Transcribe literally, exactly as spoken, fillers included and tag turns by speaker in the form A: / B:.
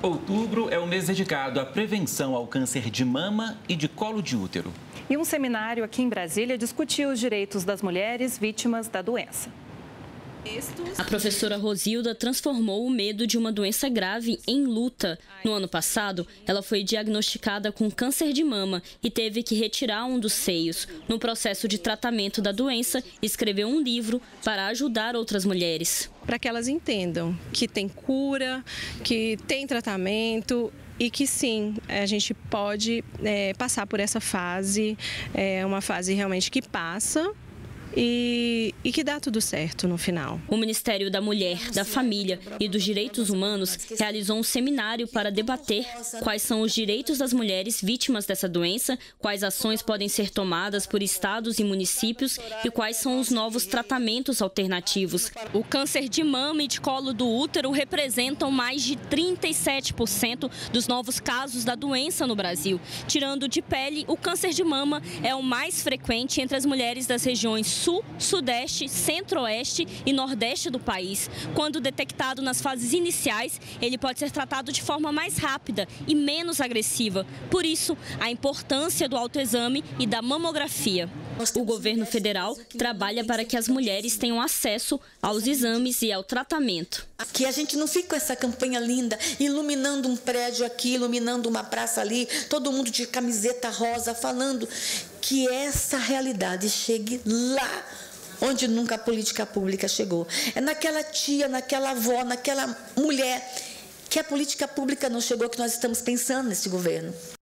A: Outubro é o mês dedicado à prevenção ao câncer de mama e de colo de útero.
B: E um seminário aqui em Brasília discutiu os direitos das mulheres vítimas da doença.
C: A professora Rosilda transformou o medo de uma doença grave em luta. No ano passado, ela foi diagnosticada com câncer de mama e teve que retirar um dos seios. No processo de tratamento da doença, escreveu um livro para ajudar outras mulheres.
D: Para que elas entendam que tem cura, que tem tratamento e que sim, a gente pode é, passar por essa fase, é uma fase realmente que passa. E, e que dá tudo certo no final.
C: O Ministério da Mulher, da Família e dos Direitos Humanos realizou um seminário para debater quais são os direitos das mulheres vítimas dessa doença, quais ações podem ser tomadas por estados e municípios e quais são os novos tratamentos alternativos. O câncer de mama e de colo do útero representam mais de trinta e sete por cento dos novos casos da doença no Brasil. Tirando de pele, o câncer de mama é o mais frequente entre as mulheres das regiões Sul, Sudeste, Centro-Oeste e Nordeste do país. Quando detectado nas fases iniciais, ele pode ser tratado de forma mais rápida e menos agressiva. Por isso, a importância do autoexame e da mamografia. O governo federal trabalha para que as mulheres tenham acesso aos exames e ao tratamento.
E: Que a gente não fique com essa campanha linda, iluminando um prédio aqui, iluminando uma praça ali, todo mundo de camiseta rosa, falando que essa realidade chegue lá onde nunca a política pública chegou. É naquela tia, naquela avó, naquela mulher que a política pública não chegou, que nós estamos pensando nesse governo.